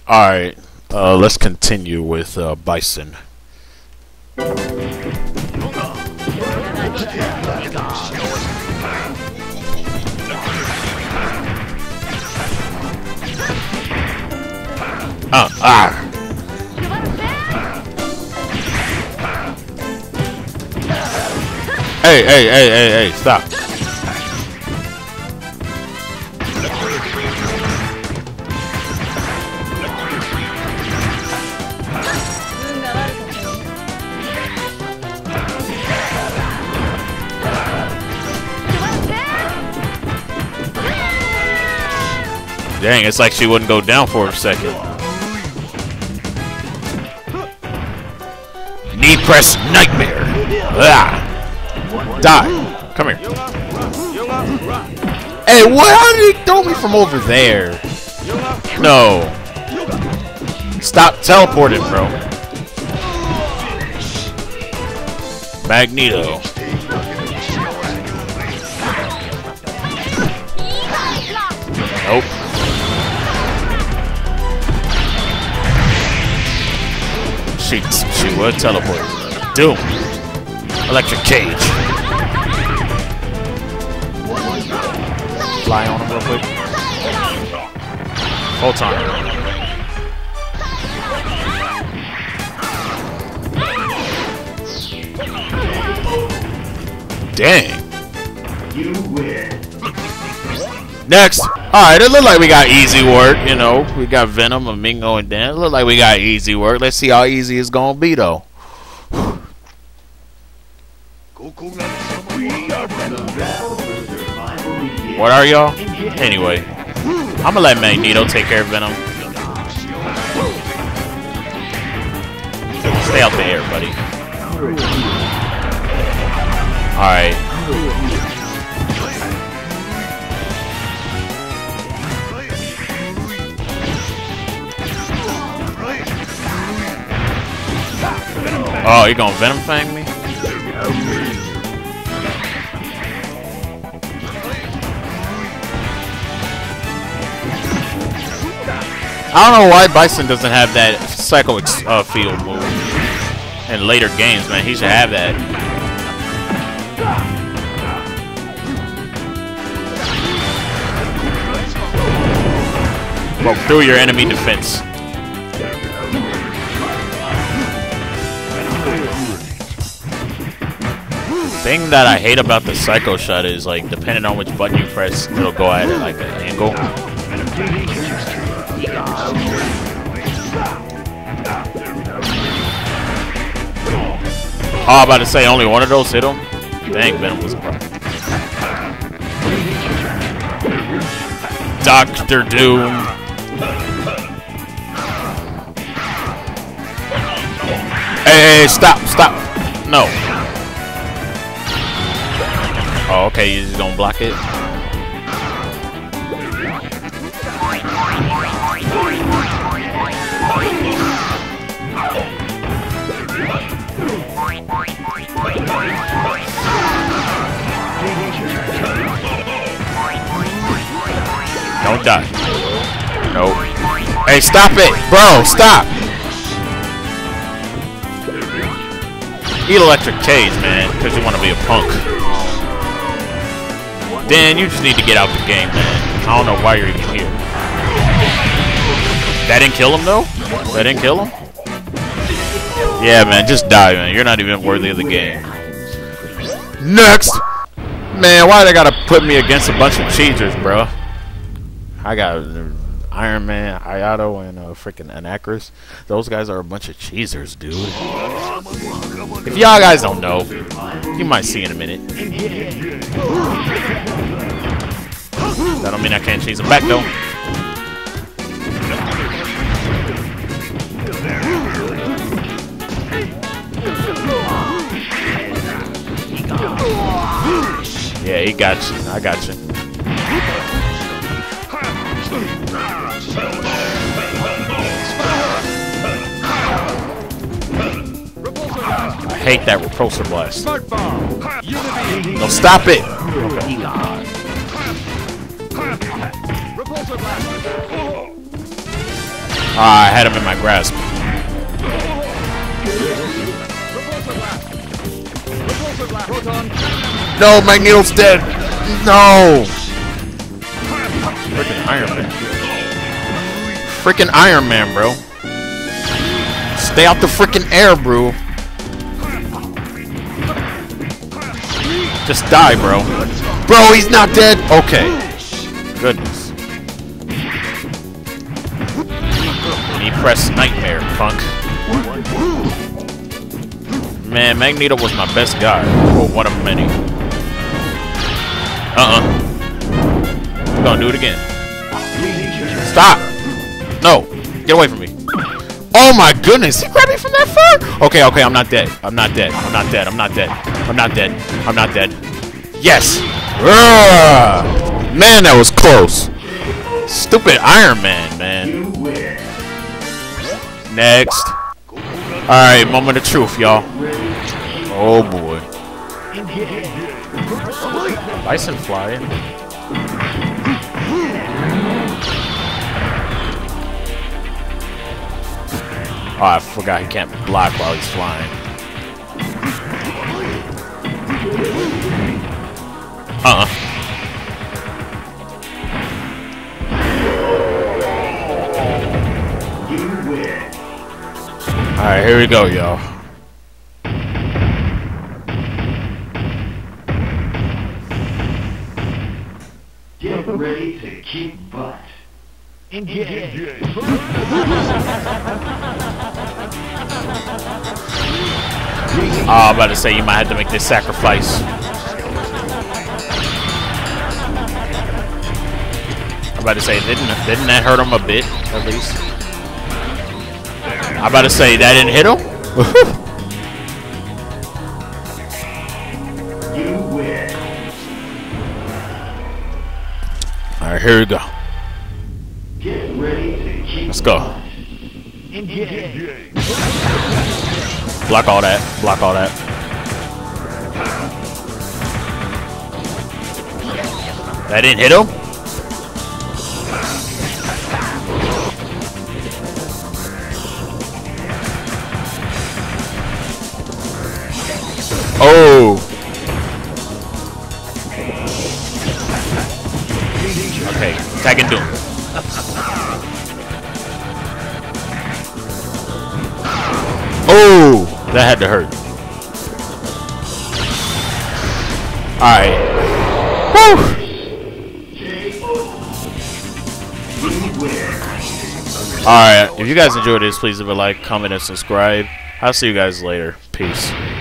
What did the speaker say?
Alright, let's continue with Bison. Hey, stop. Dang, it's like she wouldn't go down for a second. Knee press nightmare. Ah. Die. Come here. Hey, what? How did he throw me from over there? No. Stop teleporting, bro. Magneto. Nope. She would teleport. Doom. Electric cage. Fly on him real quick. Photon. Dang. You win. Next. Alright, it looked like we got easy work, you know. We got Venom, Amingo, and Dan. It looked like we got easy work. Let's see how easy it's gonna be, though. What are y'all? Anyway, I'm gonna let Magneto take care of Venom. Stay out the air, buddy. Alright. Oh, you gonna Venom Fang me? I don't know why Bison doesn't have that Psycho Field move in later games, man. He should have that. Broke through your enemy defense. Thing that I hate about the Psycho Shot is, like, depending on which button you press, it'll go at it like an angle. Oh, I'm about to say only one of those hit him. Dang, Venom was a problem. Dr. Doom. Hey, stop. No. Oh, okay, you just gonna block it? Don't die. Nope. Hey, stop it! Bro, stop! Eat electric cage, man, because you want to be a punk. Dan, you just need to get out the game, man. I don't know why you're even here. That didn't kill him, though? That didn't kill him? Yeah, man, just die, man. You're not even worthy of the game. Next! Man, why they gotta put me against a bunch of cheaters, bro? I got Iron Man, Hayato, and freaking Anacrus. Those guys are a bunch of cheesers, dude. If y'all guys don't know, you might see in a minute. That don't mean I can't cheese them back, though. Yeah, he got you. I got you. I hate that repulsor blast. No, stop it. Ah, I had him in my grasp. No, Magneto's dead. No. Freaking Iron Man. Freaking Iron Man, bro. Stay out the freaking air, bro. Just die, bro. Bro, he's not dead. Okay. Goodness. Knee press nightmare, punk. Man, Magneto was my best guy. Well, one of many. Gonna do it again. Stop! No! Get away from me. Oh my goodness! He grabbed me from that far! Okay, okay, I'm not dead. I'm not dead. I'm not dead. I'm not dead. I'm not dead. I'm not dead. Yes! Man, that was close. Stupid Iron Man, man. Next. Alright, moment of truth, y'all. Oh boy. Bison flying. Oh, I forgot he can't block while he's flying. Alright, here we go, y'all. Get ready to kick butt. Engage. Oh, I'm about to say you might have to make this sacrifice. I'm about to say, didn't that hurt him a bit, at least? I'm about to say, that didn't hit him? You win. Alright, here we go. Get ready to kick Let's go. Engage. Block all that. Block all that. That didn't hit him? Oh! Okay, tag and doom. Oh! That had to hurt. Alright. Woo! Alright, if you guys enjoyed this, please leave a like, comment, and subscribe. I'll see you guys later. Peace.